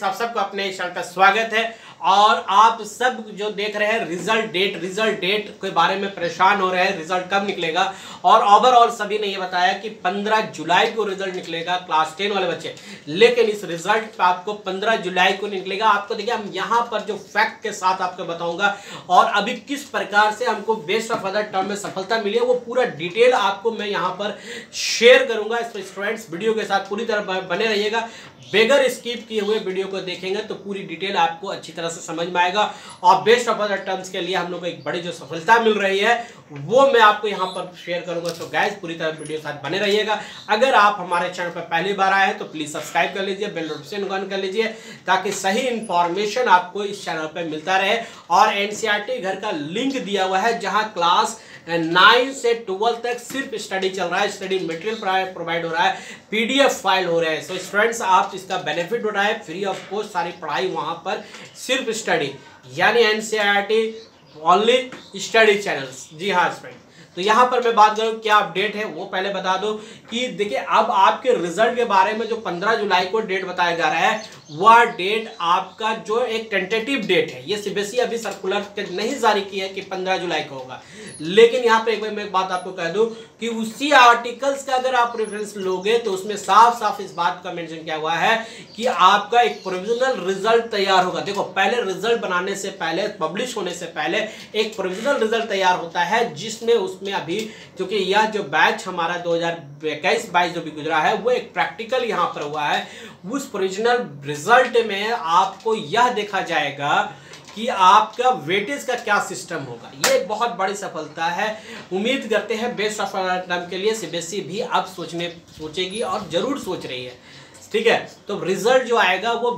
Friends, आप सबको अपने चैनल पर स्वागत है। और आप सब जो देख रहे हैं रिजल्ट डेट के बारे में परेशान हो रहे हैं, रिजल्ट कब निकलेगा। और ओवरऑल सभी ने ये बताया कि 15 जुलाई को रिजल्ट निकलेगा क्लास 10 वाले बच्चे, लेकिन इस रिजल्ट आपको 15 जुलाई को निकलेगा। आपको देखिए हम यहाँ पर जो फैक्ट के साथ आपको बताऊंगा और अभी किस प्रकार से हमको बेस्ट ऑफ अदर टर्म में सफलता मिली है वो पूरा डिटेल आपको मैं यहाँ पर शेयर करूंगा। इस पर स्टूडेंट्स वीडियो के साथ पूरी तरह बने रहिएगा, बेगर स्किप किए हुए वीडियो को देखेंगे तो पूरी डिटेल आपको अच्छी तरह से समझ में आएगा। और बेस्ट ऑफ अदर टर्म्स के लिए हम लोग को एक बड़ी जो सफलता मिल रही है वो मैं आपको यहाँ पर शेयर करूंगा। तो गाइस पूरी तरह वीडियो के साथ बने रहिएगा। अगर आप हमारे चैनल पर पहली बार आए हैं तो प्लीज सब्सक्राइब कर लीजिए, बेल नोटिफिकेशन ऑन कर लीजिए ताकि सही इंफॉर्मेशन आपको इस चैनल पर मिलता रहे। और एनसीईआरटी घर का लिंक दिया हुआ है जहाँ क्लास 9 से 12 तक सिर्फ स्टडी चल रहा है, स्टडी मटेरियल प्रोवाइड हो रहा है, पीडीएफ फाइल हो रहे हैं। सो स्टूडेंट्स आप इसका बेनिफिट उठाए, फ्री ऑफ कॉस्ट सारी पढ़ाई वहां पर, सिर्फ स्टडी यानी एनसीईआरटी ओनली स्टडी चैनल्स। जी हाँ फ्रेंड, तो यहाँ पर मैं बात करूँ क्या अपडेट है वो पहले बता दो कि देखिए अब आपके रिजल्ट के बारे में जो 15 जुलाई को डेट बताया जा रहा है वह डेट आपका जो एक टेंटेटिव डेट है। ये सीबीएसई अभी सर्कुलर नहीं जारी की है कि 15 जुलाई को होगा, लेकिन यहाँ पे मैं एक बात आपको कह दूं कि उसी आर्टिकल्स का अगर आप रेफरेंस लोगे तो उसमें साफ साफ इस बात का मेंशन किया हुआ है कि आपका एक प्रोविजनल रिजल्ट तैयार होगा। देखो पहले रिजल्ट बनाने से पहले, पब्लिश होने से पहले एक प्रोविजनल रिजल्ट तैयार होता है जिसमें उसमें अभी क्योंकि यह जो बैच हमारा 2021-22 जो भी गुजरा है वो एक प्रैक्टिकल यहाँ पर हुआ है, उस प्रोविजनल रिजल्ट में आपको यह देखा जाएगा कि आपका वेटेज का क्या सिस्टम होगा। ये एक बहुत बड़ी सफलता है। उम्मीद करते हैं बेस्ट ऑफ टर्म के लिए सीबीएसई भी अब सोचेगी और जरूर सोच रही है, ठीक है। तो रिजल्ट जो आएगा वो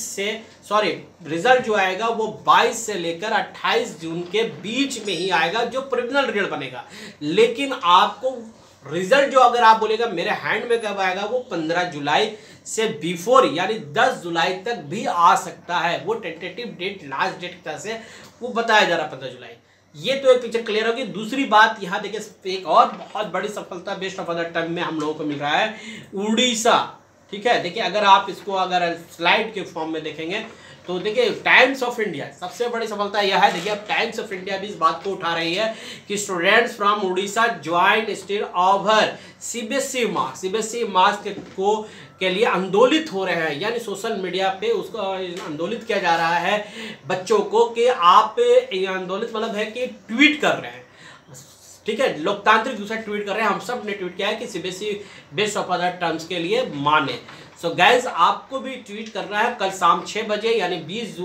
22 से लेकर 28 जून के बीच में ही आएगा जो प्रोविजनल रिजल्ट बनेगा। लेकिन आपको रिजल्ट जो अगर आप बोलेगा मेरे हैंड में कब आएगा वो 15 जुलाई से बिफोर यानी 10 जुलाई तक भी आ सकता है। वो टेंटेटिव डेट, लास्ट डेट की तरह से वो बताया जा रहा है 15 जुलाई। ये तो एक पिक्चर क्लियर होगी। दूसरी बात यहाँ देखिए एक और बहुत बड़ी सफलता बेस्ट ऑफ अदर टर्म में हम लोगों को मिल रहा है, उड़ीसा, ठीक है। देखिए अगर आप इसको अगर स्लाइड के फॉर्म में देखेंगे तो देखिए टाइम्स ऑफ इंडिया सबसे बड़ी सफलता यह है। देखिए अब टाइम्स ऑफ इंडिया भी इस बात को उठा रही है कि students from Orissa join still over CBSE marks के लिए आंदोलित हो रहे हैं, यानी सोशल मीडिया पे उसको आंदोलित किया जा रहा है बच्चों को कि आप आंदोलित मतलब है कि ट्वीट कर रहे हैं, ठीक है, लोकतांत्रिक दूसरा ट्वीट कर रहे हैं। हम सब ने ट्वीट किया है कि CBSE best of other terms के लिए माने। सो गाइज आपको भी ट्वीट करना है कल शाम 6 बजे यानी 19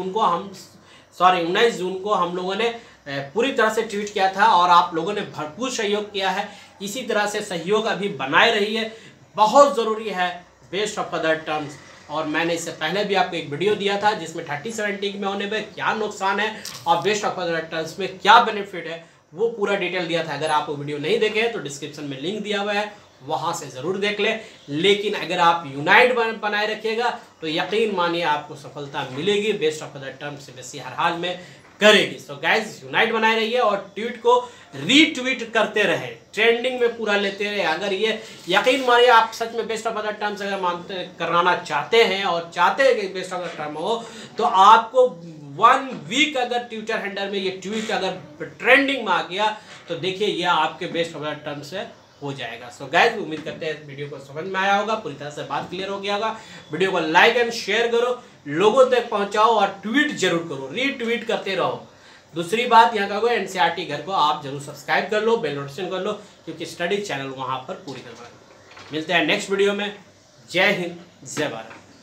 जून को हम लोगों ने पूरी तरह से ट्वीट किया था और आप लोगों ने भरपूर सहयोग किया है। इसी तरह से सहयोग अभी बनाए रहिए, बहुत ज़रूरी है बेस्ट ऑफ अदर टर्म्स। और मैंने इससे पहले भी आपको एक वीडियो दिया था जिसमें 30-70 में होने में क्या नुकसान है और बेस्ट ऑफ अदर टर्म्स में क्या बेनिफिट है वो पूरा डिटेल दिया था। अगर आप वो वीडियो नहीं देखे तो डिस्क्रिप्शन में लिंक दिया हुआ है, वहां से जरूर देख ले। लेकिन अगर आप यूनाइट बनाए रखिएगा तो यकीन मानिए आपको सफलता मिलेगी, best of other term CBSE हर हाल में करेगी। सो गाइज यूनाइट बनाए रहिए और ट्वीट को रीट्वीट करते रहे, ट्रेंडिंग में पूरा लेते रहे। अगर ये यकीन मानिए आप सच में बेस्ट ऑफ अदर टर्म्स अगर कराना चाहते हैं और चाहते हैं कि बेस्ट ऑफ अदर टर्म हो तो आपको 1 वीक अगर ट्विटर हैंडल में ये ट्वीट अगर ट्रेंडिंग में आ गया तो देखिए ये आपके बेस्ट ऑफ अदर टर्म से हो जाएगा। सो गाइस उम्मीद करते हैं वीडियो को समझ में आया होगा, पूरी तरह से बात क्लियर हो गया होगा। वीडियो को लाइक एंड शेयर करो, लोगों तक पहुंचाओ और ट्वीट जरूर करो, रीट्वीट करते रहो। दूसरी बात यहाँ का एनसीईआरटी घर को आप जरूर सब्सक्राइब कर लो, बेल नोटिफिकेशन कर लो क्योंकि स्टडी चैनल वहाँ पर पूरी तरह मिलते हैं नेक्स्ट वीडियो में। जय हिंद, जय भारत।